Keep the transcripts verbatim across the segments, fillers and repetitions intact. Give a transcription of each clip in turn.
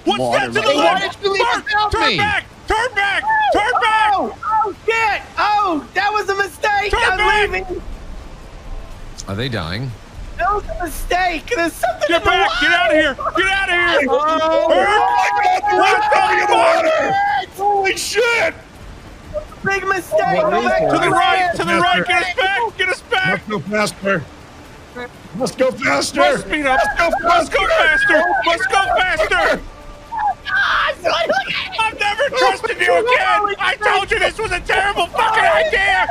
What's water. that to the Hey, left? why did you leave Mark, without turn me? back! Turn back! Turn back! Oh, oh shit! Oh, that was a mistake! Turn I'm back! leaving! Are they dying? That was a mistake! There's something Get in the back! water! Get out of here! Get out of here! Oh, What the fuck? Holy shit! big mistake! What Go is back that? To the right! To the Master. right! Get us back! Get us back! Let's go faster. Let's go faster. Must speed up! Must go faster! Must go faster! I've never trusted you again! I told you this was a terrible fucking idea!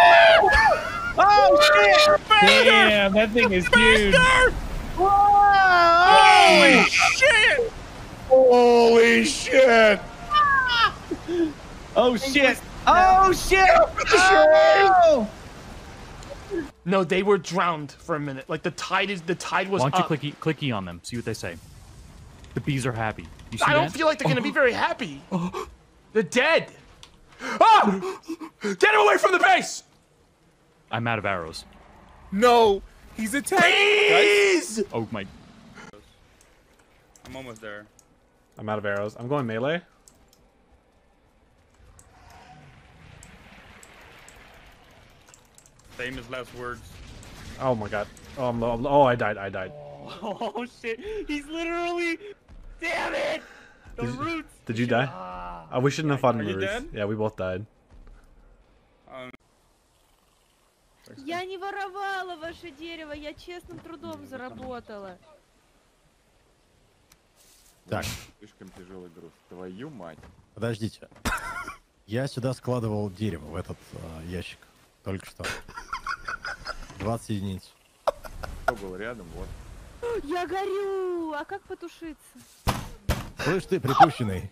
Oh shit! Faster! Damn, that thing is huge. Faster! Whoa! Holy shit! Holy shit! Oh shit! Oh shit! Oh! No, they were drowned for a minute. Like the tide is the tide was Why don't you up. clicky clicky on them? See what they say. The bees are happy. You see I don't that? feel like they're gonna be very happy. They're dead. Ah! Get him away from the base! I'm out of arrows. No, he's attacking. Please! Oh my. I'm almost there. I'm out of arrows. I'm going melee. Famous last words. Oh my god. Oh, I'm low. Oh, I died. I died. Oh shit! He's literally. Damn it! The Did you- roots. Did you die? Ah. Oh, we shouldn't have fought in Are the you roots. dead? Yeah, we both died. Um, Я не воровала ваше дерево, я честным трудом заработала. Так, Слишком тяжелый груз. Твою мать. подождите. Я сюда складывал дерево в этот а, ящик. Только что. двадцать единиц. Кто был рядом? Вот. Я горю! А как потушиться? Слышь ты, припущенный.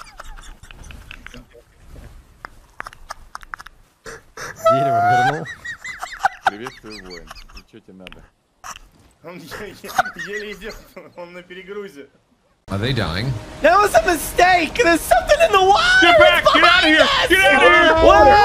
Дерево вернул. Приветствую, воин. И что тебе надо? Он еле идет, он на перегрузе. Are they dying? That was a mistake! There's something in the water! Get back! Get out of here! Get out of here!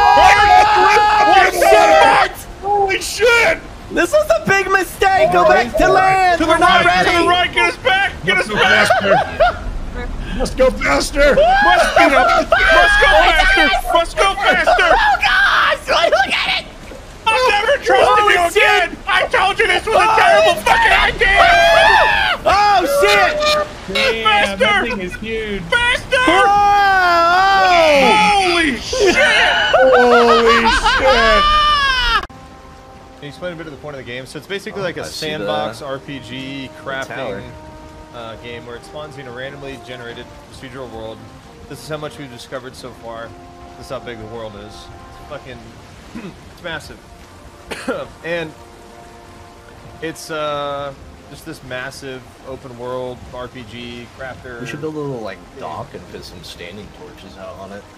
What? Oh, shit! Holy shit! This was a big mistake! Go back to land! To the We're not right! To ready! the right! Get us back! Get us Let's go back! faster. Let's go faster. Must speed up! Must go faster! Must go faster! Oh gosh! Look at it! I've never trusted Holy you shit! again! I told you this was a terrible fucking idea! Oh shit! Damn, Faster! that thing is huge. Faster! Oh! Holy shit! Holy shit! Can you explain a bit of the point of the game? So it's basically like a I see sandbox the- R P G tower. crafting uh, game where it spawns you in a randomly generated procedural world. This is how much we've discovered so far. This is how big the world is. It's fucking, it's massive. And it's uh, just this massive open world R P G crafter. We should build a little like dock and put some standing torches out on it.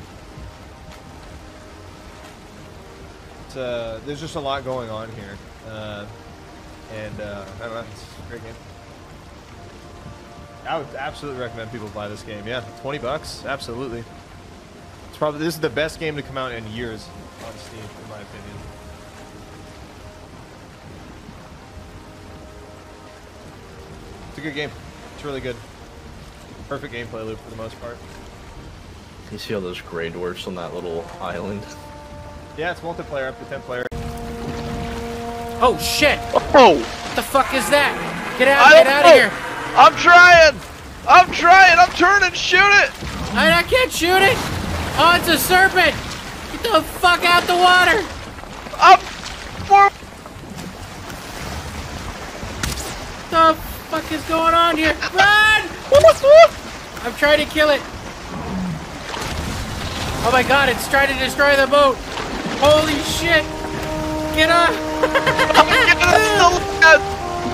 It's, uh, there's just a lot going on here, uh, and uh, I don't know. It's a great game. I would absolutely recommend people buy this game. Yeah, twenty bucks, absolutely. It's probably this is the best game to come out in years on Steam, in my opinion. It's a good game. It's really good. Perfect gameplay loop for the most part. You see all those gray dwarfs on that little island? Yeah, it's multiplayer up to ten player. Oh shit! Oh! What the fuck is that? Get out! I Get don't out know. of here! I'm trying! I'm trying! I'm turning! Shoot it! I, I can't shoot it! Oh, it's a serpent! Get the fuck out the water! I'm for. What the fuck is going on here? Run! I'm trying to kill it. Oh my god, it's trying to destroy the boat! Holy shit! Get up! I'm getting the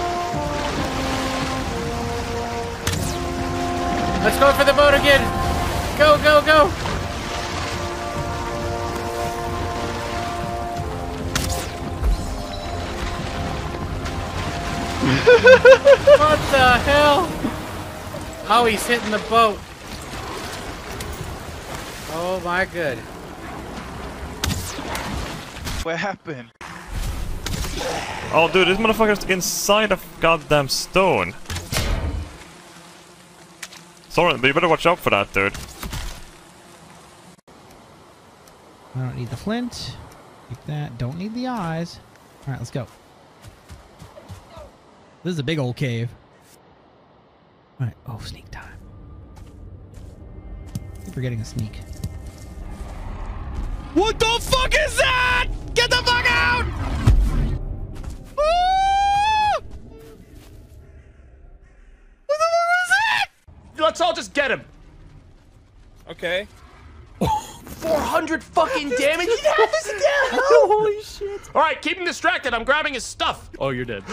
Let's go for the boat again! Go, go, go! What the hell? Oh, he's hitting the boat. Oh my good. What happened? Oh, dude, this motherfucker's inside of goddamn stone. Soren, but you better watch out for that, dude. I don't need the flint. Take that. Don't need the eyes. All right, let's go. This is a big old cave. All right. Oh, sneak time. Keep forgetting a sneak. What the fuck is that? Get the fuck out! Ah! What the fuck was that? Let's all just get him. Okay. four hundred fucking damage. He's half his damage. Holy shit. All right, keep him distracted. I'm grabbing his stuff. Oh, you're dead.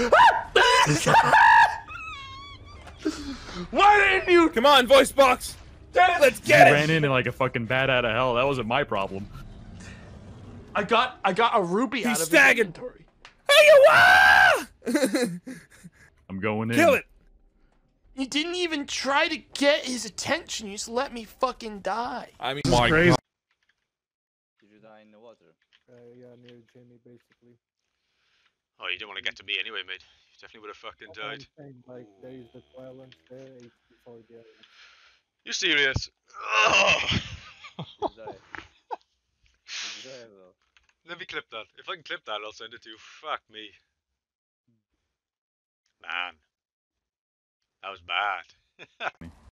Why didn't you? Come on, voice box. Let's get you it. ran in like a fucking bat out of hell. That wasn't my problem. I got I got a ruby He's out of staggered. his inventory. Hey, you ah! I'm going in. Kill it. You didn't even try to get his attention. You just let me fucking die. I mean, This is crazy. Did you die in the water? Uh, yeah, near Jimmy, basically. Oh, you didn't want to get to me anyway, mate. You definitely would have fucking died. I'm saying, like, there is the violence there, it's before the other. You serious? Ugh. You die. You die, though. Let me clip that. If I can clip that, I'll send it to you. Fuck me. Man. That was bad.